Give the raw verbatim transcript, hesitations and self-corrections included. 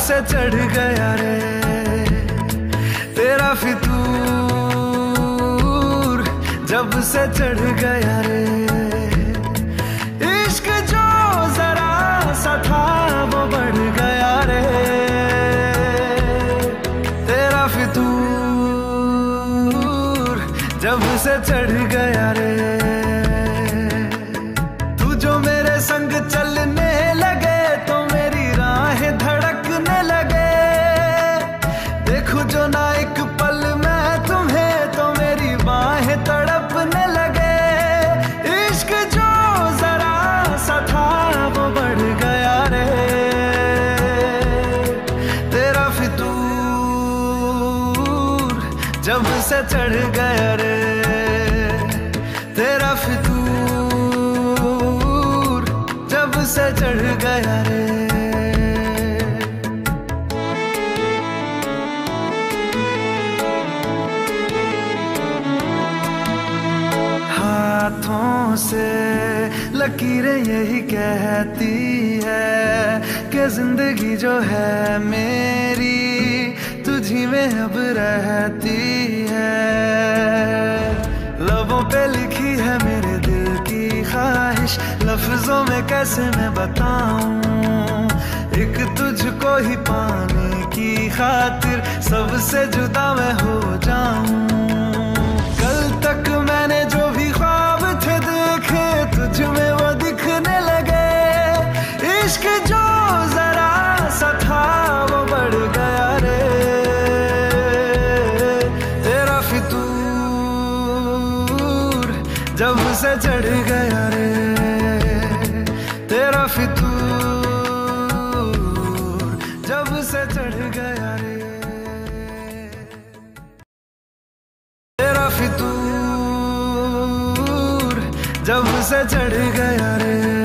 से चढ़ गया रे तेरा फितूर, जब से चढ़ गया रे इश्क जो जरा सा था वो बढ़ गया रे तेरा फितूर, जब से चढ़ गया रे। तू जो मेरे संग चलने लगे तो मेरी राहें धड़कने लगे, देखूं जो ना एक पल मैं तुम्हें तो मेरी बाहें तड़पने लगे। इश्क जो जरा सा था वो बढ़ गया रे तेरा फितूर, जब से चढ़ गया रे तेरा फितूर, जब से चढ़ गया रे। हाथों से लकीरें यही कहती है कि जिंदगी जो है मेरी तुझी में अब रहती है। लबों पे लिखी है मेरे दिल की ख्वाहिश, लफ्जों में कैसे मैं बताऊं, एक तुझको ही पाने की खातिर सबसे जुदा मैं हो जाऊं। कल तक मैंने जो भी ख्वाब थे देखे तुझ में वो दिखने लगे, इश्क जो जरा सा था वो बढ़ गया रे तेरा फितूर, जब से चढ़ गया रे तेरा फितूर, जब से चढ़ गया रे तेरा फितूर, जब से चढ़ गया रे।